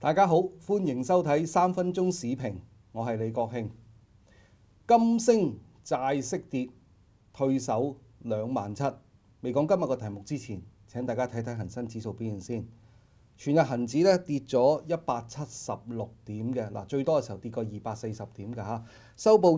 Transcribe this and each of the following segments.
大家好，歡迎收睇3分鐘市評，我係李國慶。金升債息跌，退守27,000。未講今日個題目之前，請大家睇睇恒生指數表現先。全日恒指咧跌咗176點嘅，嗱最多嘅時候跌過240點㗎嚇，收報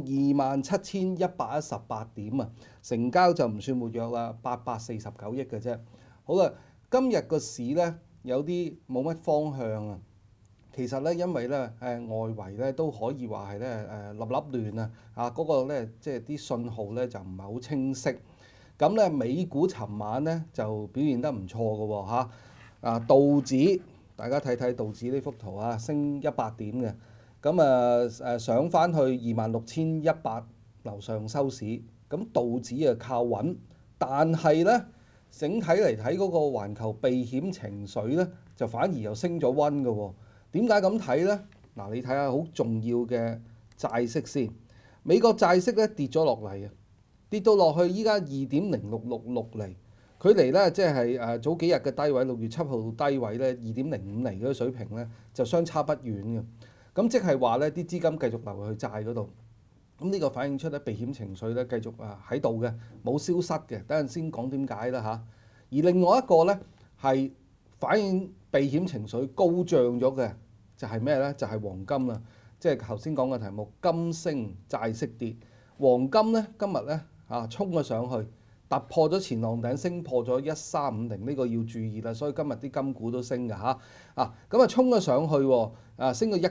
27,118點啊，成交就唔算活躍啦，849億嘅啫。好啦，今日個市咧有啲冇乜方向啊。其實咧，因為咧外圍咧都可以話係咧立亂啊，嗰個咧即係啲信號咧就唔係好清晰。咁咧美股尋晚咧就表現得唔錯嘅喎嚇。道指大家睇睇道指呢幅圖啊，升100點嘅，咁上翻去26,100樓上收市，咁道指啊靠穩，但係咧整體嚟睇嗰個環球避險情緒咧就反而又升咗溫嘅喎。點解咁睇呢？嗱，你睇下好重要嘅債息先，美國債息咧跌咗落嚟啊，跌到落去依家2.0666厘，距離咧即係早幾日嘅低位6月7號低位咧2.05厘嗰個水平咧就相差不遠嘅。咁即係話咧啲資金繼續流去債嗰度，咁呢個反映出咧避險情緒咧繼續喺度嘅，冇消失嘅。等陣先講點解啦嚇。而另外一個咧係反映避險情緒高漲咗嘅。就係咩呢？就係黃金啦，即係頭先講嘅題目，金升債息跌。黃金呢，今日呢衝咗上去，突破咗前浪頂，升破咗1350，呢個要注意啦。所以今日啲金股都升㗎嚇。咁啊衝咗上去喎，升咗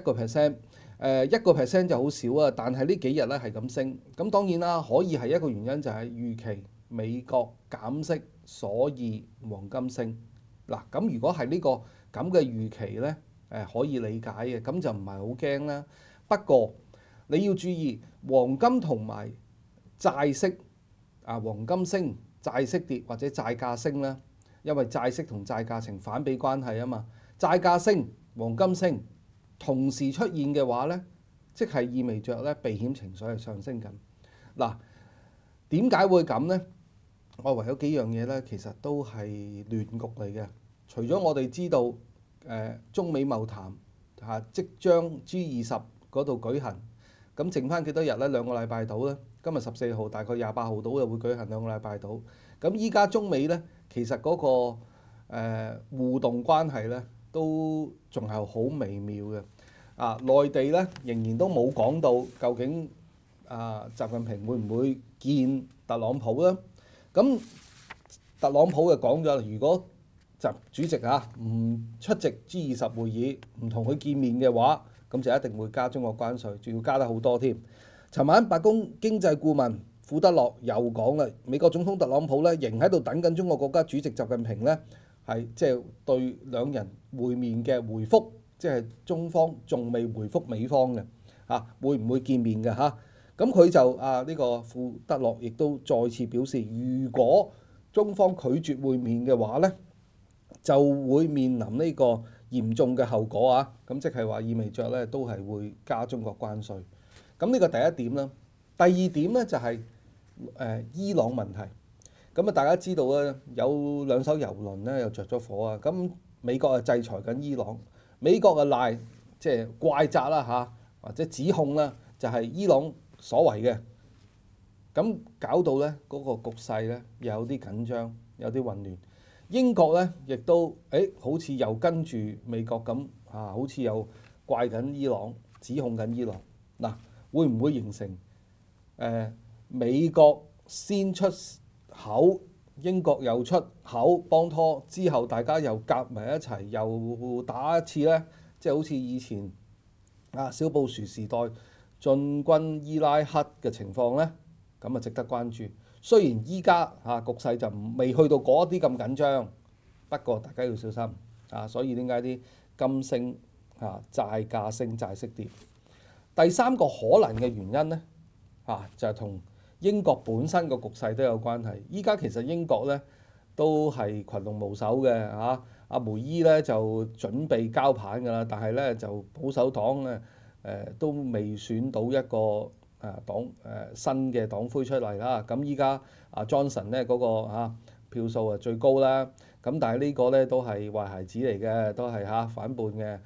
1%，1個 percent 就好少啊。但係呢幾日呢係咁升，咁當然啦，可以係一個原因就係預期美國減息，所以黃金升。嗱，咁如果係呢個咁嘅預期呢，可以理解嘅，咁就唔係好驚啦。不過你要注意，黃金同埋債息黃金升、債息跌或者債價升啦，因為債息同債價成反比關係啊嘛。債價升、黃金升同時出現嘅話呢，即係意味着咧避險情緒係上升緊。嗱，點解會咁呢？外圍有幾樣嘢呢，其實都係亂局嚟嘅。除咗我哋知道中美貿談即將 G20嗰度舉行，咁剩翻幾多日呢？2個禮拜到咧。今日14號，大概28號到就會舉行2個禮拜到。咁依家中美呢，其實嗰個互動關係呢，都仲係好微妙嘅。內地呢，仍然都冇講到究竟習近平會唔會見特朗普呢？咁特朗普就講咗，如果習主席唔出席 G20會議，唔同佢見面嘅話，咁就一定會加中國關稅，仲要加得好多添。尋晚白宮經濟顧問庫德洛又講啦，美國總統特朗普咧仍喺度等緊中國國家主席習近平咧係即係對兩人會面嘅回覆，即係中方仲未回覆美方嘅會唔會見面嘅嚇？咁佢就呢個庫德洛亦都再次表示，如果中方拒絕會面嘅話咧，就會面臨呢個嚴重嘅後果啊！咁即係話意味着咧都係會加中國關稅。咁呢個第一點啦。第二點咧就係伊朗問題。咁大家知道咧有2艘油輪咧又着咗火啊。咁美國制裁緊伊朗，美國嘅賴即係怪責啦或者指控啦，就係伊朗所為嘅。咁搞到咧嗰個局勢咧又有啲緊張，有啲混亂。英國咧亦都好似又跟住美國咁好似又怪緊伊朗，指控緊伊朗。嗱，會唔會形成美國先出口，英國又出口幫拖，之後大家又夾埋一齊又打一次呢？即係好似以前小布殊時代進軍伊拉克嘅情況呢？咁啊值得關注。雖然依家局勢就未去到嗰啲咁緊張，不過大家要小心所以點解啲金升債價升、債息跌？第三個可能嘅原因呢，就係同英國本身個局勢都有關係。依家其實英國呢都係群龍無首嘅阿梅伊呢就準備交棒㗎啦，但係呢就保守黨呢都未選到一個新嘅黨魁出嚟啦。咁依家Johnson 呢嗰個票數最高啦。咁但係呢個呢都係壞孩子嚟嘅，都係反叛嘅。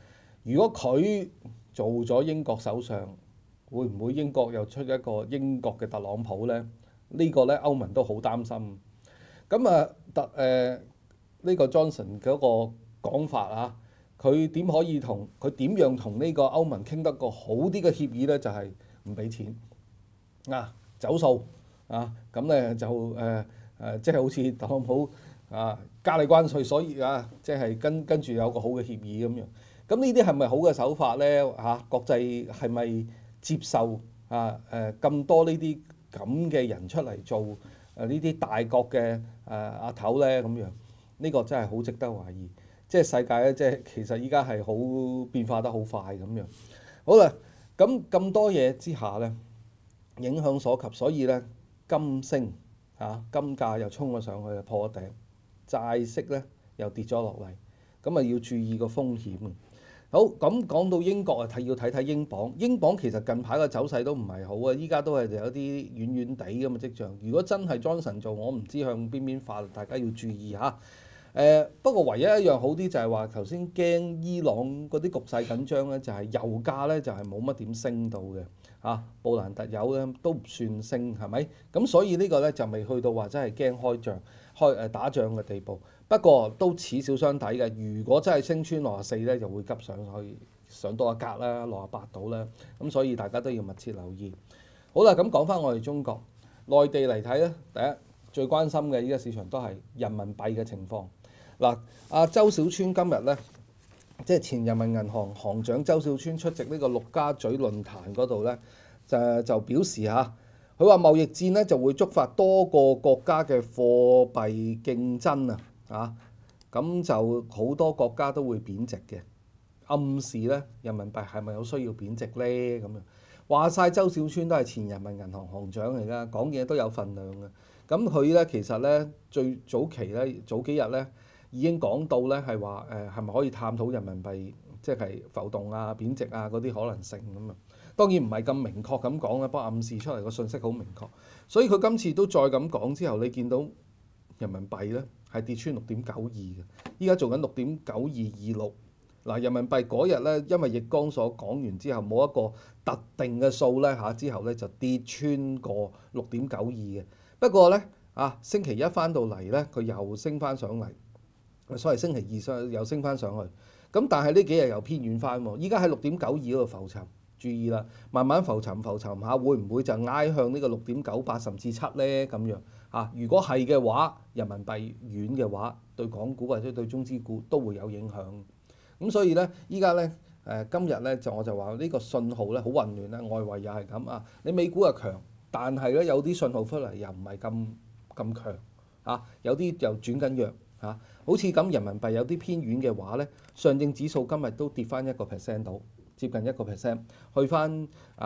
如果佢做咗英國首相，會唔會英國又出一個英國嘅特朗普呢？呢個咧歐盟都好擔心。咁啊呢個 Johnson 嗰個講法啊，佢點可以佢點樣同呢個歐盟傾得個好啲嘅協議呢？就係唔俾錢啊，走數啊，咁咧就即係好似特朗普啊加你關稅，所以啊即係跟住有個好嘅協議咁樣。咁呢啲係咪好嘅手法呢？國際係咪接受咁多呢啲咁嘅人出嚟做呢啲大國嘅阿頭呢？咁樣呢個真係好值得懷疑。即係世界咧，即係其實依家係好變化得好快咁樣。好啦，咁多嘢之下呢，影響所及，所以呢金升金價又衝咗上去，破咗頂，債息呢又跌咗落嚟，咁啊要注意個風險。好，咁講到英國啊，要睇睇英鎊。英鎊其實近排個走勢都唔係好啊，依家都係有啲軟軟地咁嘅跡象。如果真係 Johnson 做，我唔知向邊發，大家要注意嚇。不過唯一一樣好啲就係話，頭先驚伊朗嗰啲局勢緊張咧，就係油價咧就係冇乜點升到嘅布蘭特油咧都唔算升，係咪？咁所以呢個咧就未去到話真係驚打仗嘅地步。不過都似小相抵嘅。如果真係升穿64咧，就會急上去上多一格啦，68度啦。咁所以大家都要密切留意。好啦，咁講翻我哋中國內地嚟睇咧，第一最關心嘅依家市場都係人民幣嘅情況。嗱，阿周小川今日咧，即係前人民銀行行長周小川出席呢個陸家嘴論壇嗰度咧，就表示佢話貿易戰咧就會觸發多個國家嘅貨幣競爭咁就好多國家都會貶值嘅，暗示咧人民幣係咪有需要貶值咧？咁樣話晒，周小川都係前人民銀行行長嚟㗎，講嘢都有份量嘅。咁佢咧其實咧最早期咧早幾日咧已經講到咧係話係咪可以探討人民幣即係浮動貶值嗰啲可能性咁啊？當然唔係咁明確咁講啦，不過暗示出嚟個信息好明確。所以佢今次都再咁講之後，你見到人民幣咧係跌穿6.92嘅，依家做緊6.9226。嗱，人民幣嗰日咧，因為易綱所講完之後冇一個特定嘅數咧之後咧就跌穿過6.92嘅。不過咧星期一翻到嚟咧，佢又升翻上嚟，所以星期二又升翻上去。咁但係呢幾日又偏軟翻喎，依家喺6.92嗰度浮沉。注意啦，慢慢浮沉下，會唔會就挨向呢個6.98甚至7咧？咁樣如果係嘅話，人民幣軟嘅話，對港股或者對中資股都會有影響。咁所以咧，依家咧今日咧我就話呢個信號咧好混亂啦，外圍又係咁你美股又強，但係咧有啲信號出嚟又唔係咁強有啲又轉緊弱好似咁人民幣有啲偏軟嘅話咧，上證指數今日都跌翻1% 到。接近1%，去翻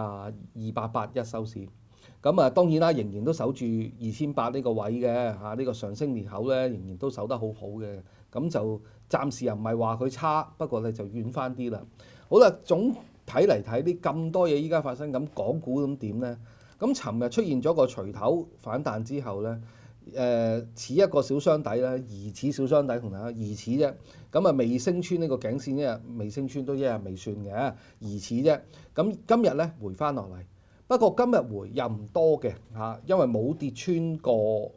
2881收市。咁當然啦，仍然都守住2800呢個位嘅呢個上升裂口咧，仍然都守得好好嘅。咁就暫時又唔係話佢差，不過咧就軟翻啲啦。好啦，總體嚟睇啲咁多嘢依家發生，咁港股咁點咧？咁尋日出現咗個錘頭反彈之後咧。似一個小雙底啦，疑似小雙底同大家疑似啫，咁未升穿呢個頸線，一日未升穿都一日未算嘅，疑似啫。咁今日咧回翻落嚟，不過今日回又唔多嘅因為冇跌穿過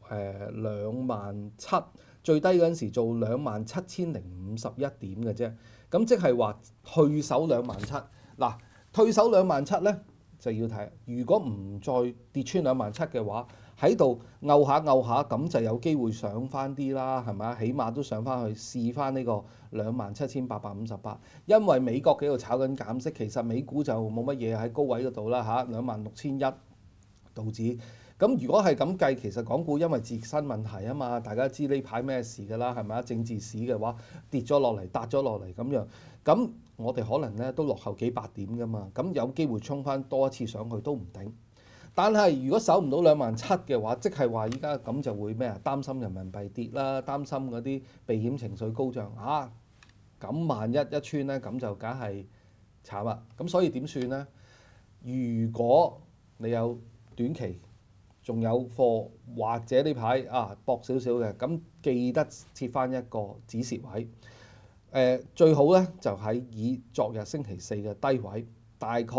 27000，最低嗰陣時做27051點嘅啫。咁即係話退守27000，嗱退守27000咧就要睇，如果唔再跌穿27000嘅話。喺度拗下咁就有機會上翻啲啦，係咪啊？起碼都上翻去試翻呢個27858，因為美國喺度炒緊減息，其實美股就冇乜嘢喺高位嗰度啦26100道指。咁如果係咁計，其實港股因為自身問題嘛，大家知呢排咩事㗎啦，係咪啊？政治市嘅話跌咗落嚟，跌咗落嚟咁樣，咁我哋可能咧都落後幾百點㗎嘛，咁有機會衝翻多一次上去都唔定。但係如果守唔到27000嘅話，即係話依家咁就會咩擔心人民幣跌啦，擔心嗰啲避險情緒高漲咁萬一穿咧，咁就梗係慘啦。咁所以點算咧？如果你有短期仲有貨，或者呢排搏少少嘅，咁記得設翻一個止蝕位。 最好咧就喺以昨日星期四嘅低位，大概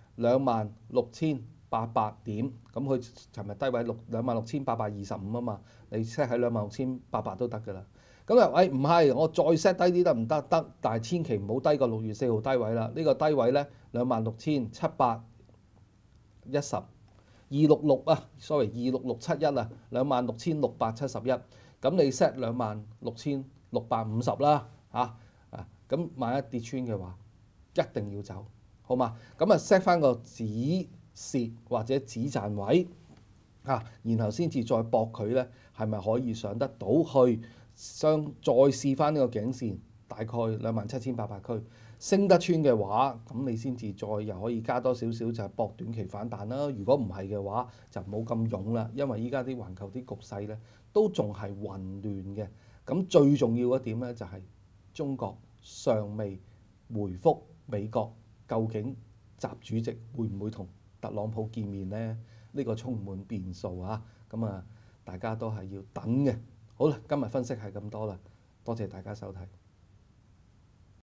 26,800點，咁佢尋日低位26,825啊嘛，你 set 喺26,800都得㗎啦。咁又唔係，我再 set 低啲得唔得？得，但係千祈唔好低過6月4號低位啦。呢個低位咧26,710，266啊，26671啊，26,671。咁你 set 26,650啦嚇咁萬一跌穿嘅話，一定要走，好嘛？咁set 翻個止蝕或者止賺位然後先至再搏佢咧，係咪可以上得到去再試翻呢個頸線，大概27,800區升得穿嘅話，咁你先至再又可以加多少少就係搏短期反彈啦。如果唔係嘅話，就冇咁勇啦，因為依家啲環球啲局勢咧都仲係混亂嘅。咁最重要一點咧就係中國尚未回覆美國，究竟習主席會唔會同特朗普見面呢？呢個充滿變數咁大家都係要等嘅。好啦，今日分析係咁多啦，多謝大家收睇。